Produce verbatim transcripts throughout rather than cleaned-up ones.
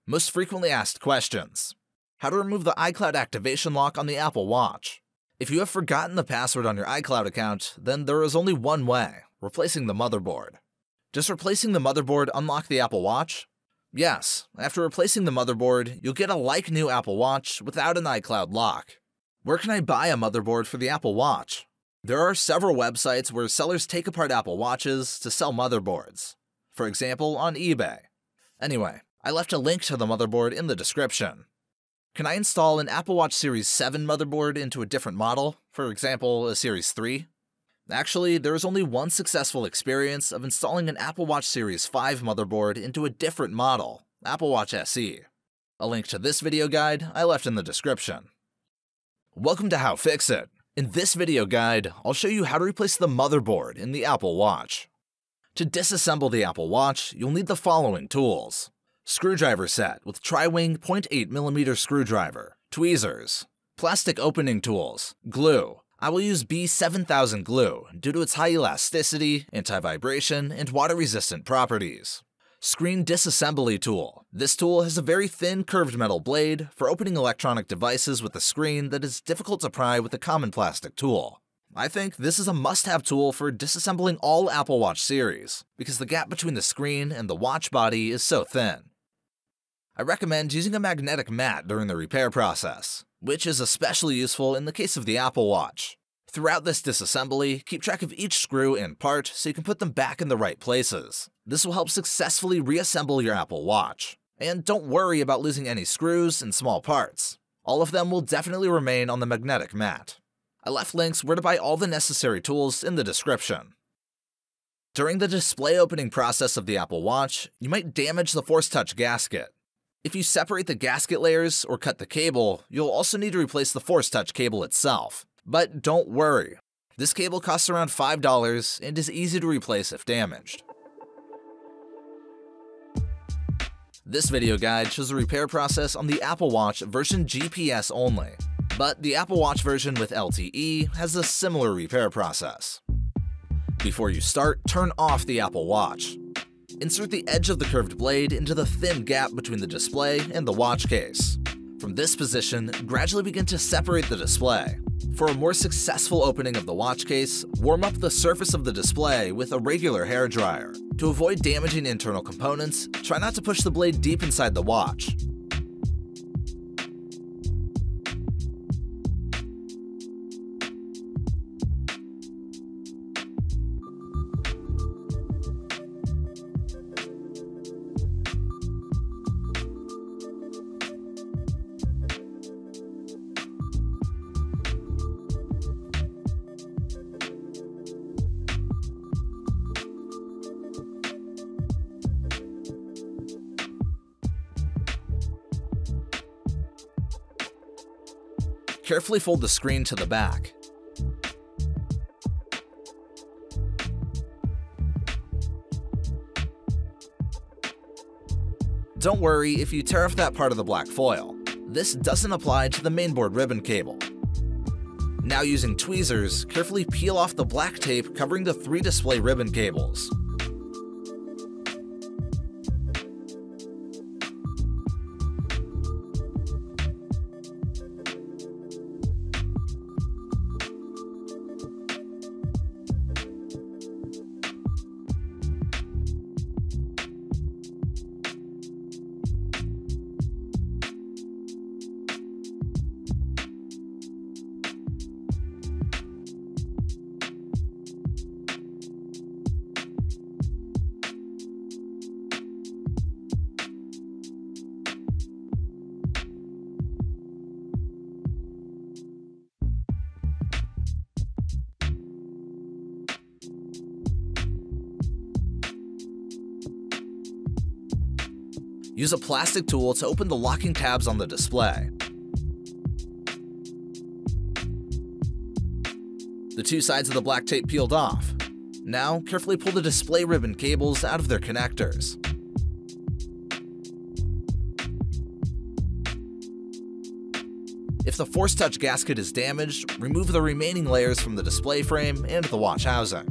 Most frequently asked questions. How to remove the iCloud activation lock on the Apple Watch. If you have forgotten the password on your iCloud account, then there is only one way, replacing the motherboard. Does replacing the motherboard unlock the Apple Watch? Yes, after replacing the motherboard, you'll get a like-new Apple Watch without an iCloud lock. Where can I buy a motherboard for the Apple Watch? There are several websites where sellers take apart Apple Watches to sell motherboards. For example, on eBay. Anyway, I left a link to the motherboard in the description. Can I install an Apple Watch Series seven motherboard into a different model, for example, a Series three? Actually, there is only one successful experience of installing an Apple Watch Series five motherboard into a different model, Apple Watch S E. A link to this video guide I left in the description. Welcome to How Fix It. In this video guide, I'll show you how to replace the motherboard in the Apple Watch. To disassemble the Apple Watch, you'll need the following tools. Screwdriver set with tri-wing zero point eight millimeter screwdriver, tweezers, plastic opening tools, glue. I will use B seven thousand glue due to its high elasticity, anti-vibration, and water-resistant properties. Screen disassembly tool. This tool has a very thin curved metal blade for opening electronic devices with a screen that is difficult to pry with a common plastic tool. I think this is a must-have tool for disassembling all Apple Watch series, because the gap between the screen and the watch body is so thin. I recommend using a magnetic mat during the repair process, which is especially useful in the case of the Apple Watch. Throughout this disassembly, keep track of each screw and part so you can put them back in the right places. This will help successfully reassemble your Apple Watch. And don't worry about losing any screws and small parts. All of them will definitely remain on the magnetic mat. I left links where to buy all the necessary tools in the description. During the display opening process of the Apple Watch, you might damage the Force Touch gasket. If you separate the gasket layers or cut the cable, you'll also need to replace the Force Touch cable itself. But don't worry, this cable costs around five dollars and is easy to replace if damaged. This video guide shows the repair process on the Apple Watch version G P S only, but the Apple Watch version with L T E has a similar repair process. Before you start, turn off the Apple Watch. Insert the edge of the curved blade into the thin gap between the display and the watch case. From this position, gradually begin to separate the display. For a more successful opening of the watch case, warm up the surface of the display with a regular hairdryer. To avoid damaging internal components, try not to push the blade deep inside the watch. Carefully fold the screen to the back. Don't worry if you tear off that part of the black foil. This doesn't apply to the mainboard ribbon cable. Now using tweezers, carefully peel off the black tape covering the three display ribbon cables. Use a plastic tool to open the locking tabs on the display. The two sides of the black tape peeled off. Now, carefully pull the display ribbon cables out of their connectors. If the Force Touch gasket is damaged, remove the remaining layers from the display frame and the watch housing.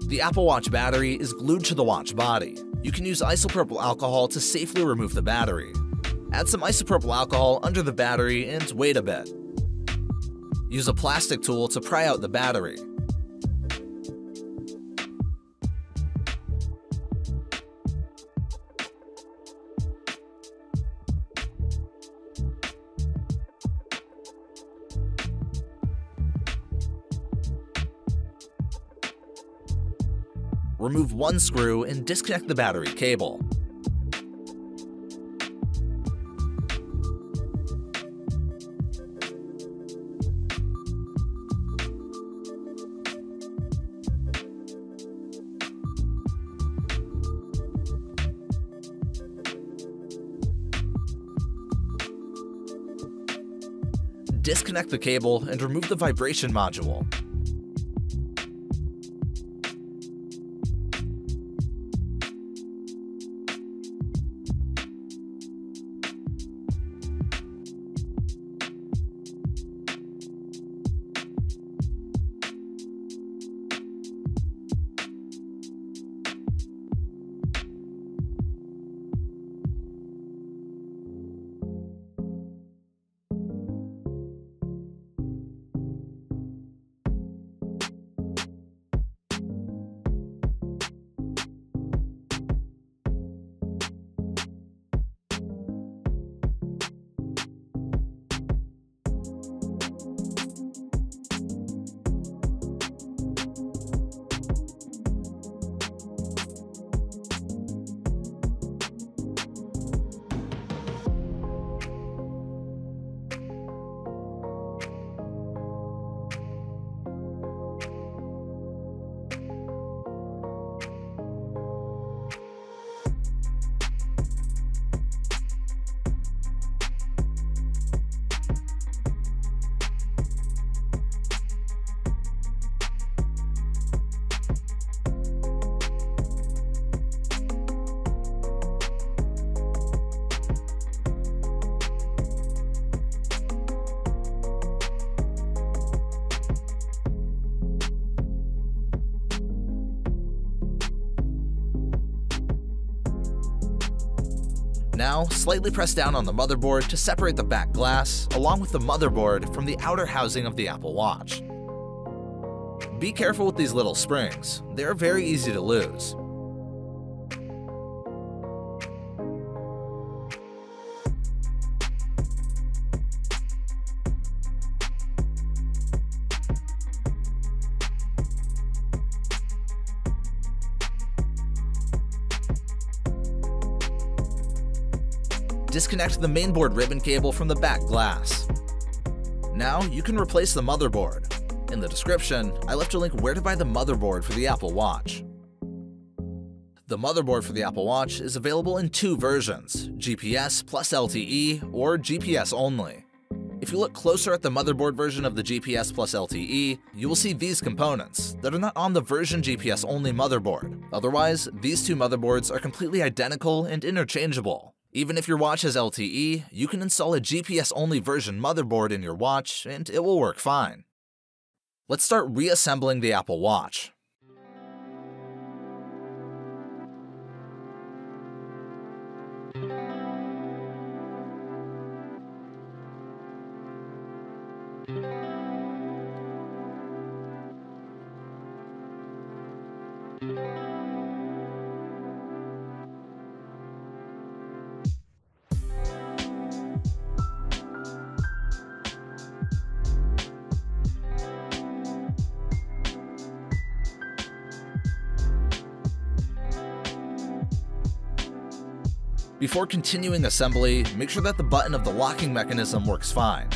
The Apple Watch battery is glued to the watch body. You can use isopropyl alcohol to safely remove the battery. Add some isopropyl alcohol under the battery and wait a bit. Use a plastic tool to pry out the battery. Remove one screw and disconnect the battery cable. Disconnect the cable and remove the vibration module. Now, slightly press down on the motherboard to separate the back glass, along with the motherboard, from the outer housing of the Apple Watch. Be careful with these little springs, they are very easy to lose. Disconnect the mainboard ribbon cable from the back glass. Now you can replace the motherboard. In the description, I left a link where to buy the motherboard for the Apple Watch. The motherboard for the Apple Watch is available in two versions, G P S plus L T E or G P S only. If you look closer at the motherboard version of the G P S plus L T E, you will see these components that are not on the version G P S only motherboard. Otherwise, these two motherboards are completely identical and interchangeable. Even if your watch has L T E, you can install a G P S only version motherboard in your watch and it will work fine. Let's start reassembling the Apple Watch. Before continuing assembly, make sure that the button of the locking mechanism works fine.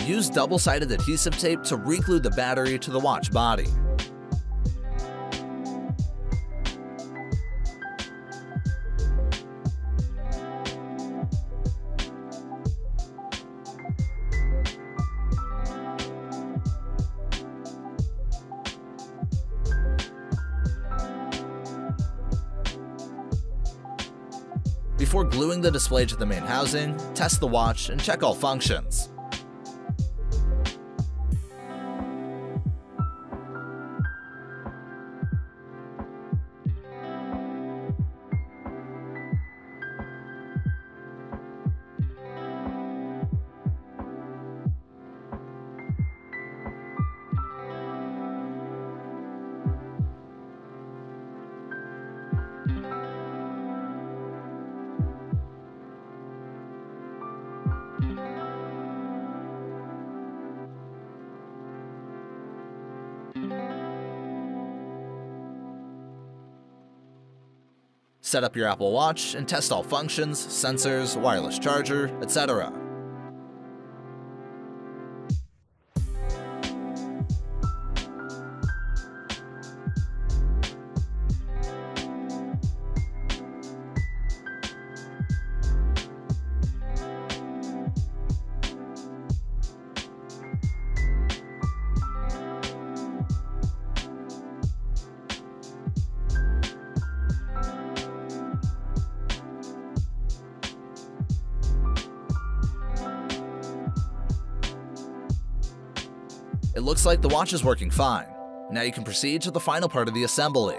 Use double-sided adhesive tape to re-glue the battery to the watch body. Before gluing the display to the main housing, test the watch and check all functions. Set up your Apple Watch and test all functions, sensors, wireless charger, et cetera. It looks like the watch is working fine. Now you can proceed to the final part of the assembly.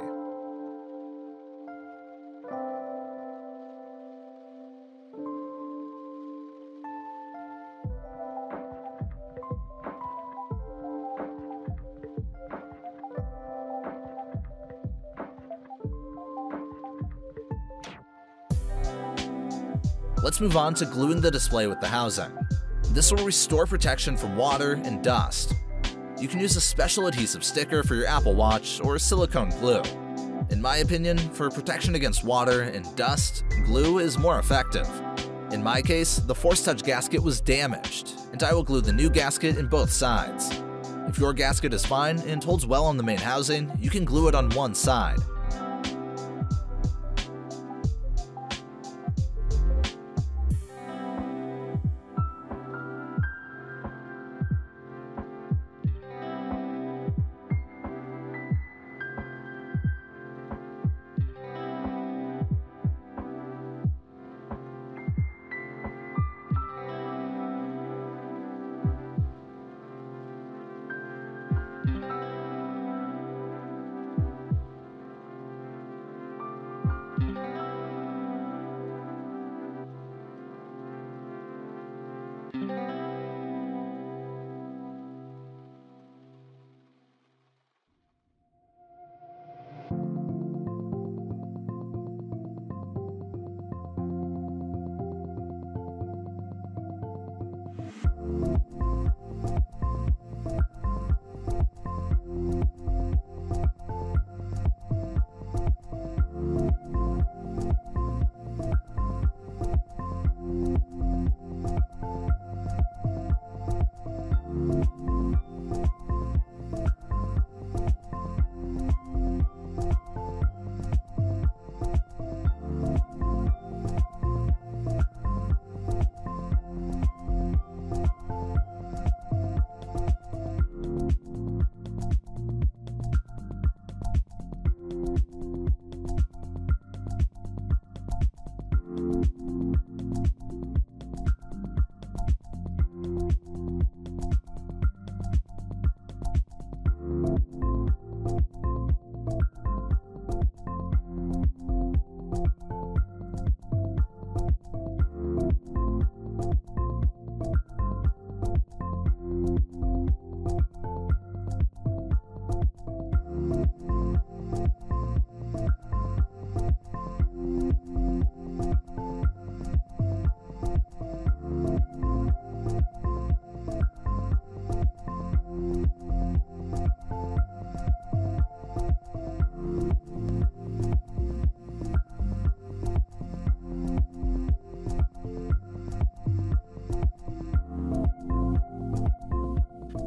Let's move on to gluing the display with the housing. This will restore protection from water and dust. You can use a special adhesive sticker for your Apple Watch or silicone glue. In my opinion, for protection against water and dust, glue is more effective. In my case, the Force Touch gasket was damaged, and I will glue the new gasket in both sides. If your gasket is fine and holds well on the main housing, you can glue it on one side.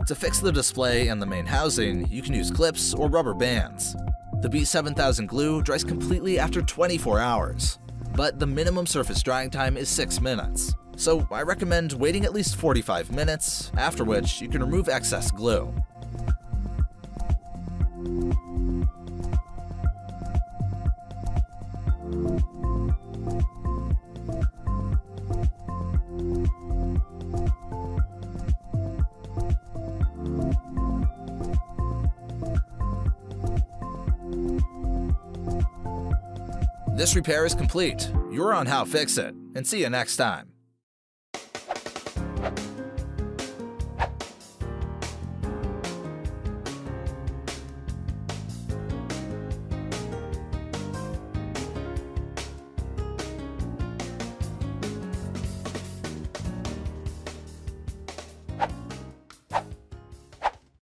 To fix the display and the main housing, you can use clips or rubber bands. The B seven thousand glue dries completely after twenty-four hours, but the minimum surface drying time is six minutes. So I recommend waiting at least forty-five minutes, after which you can remove excess glue. This repair is complete. You're on How Fix It, and see you next time.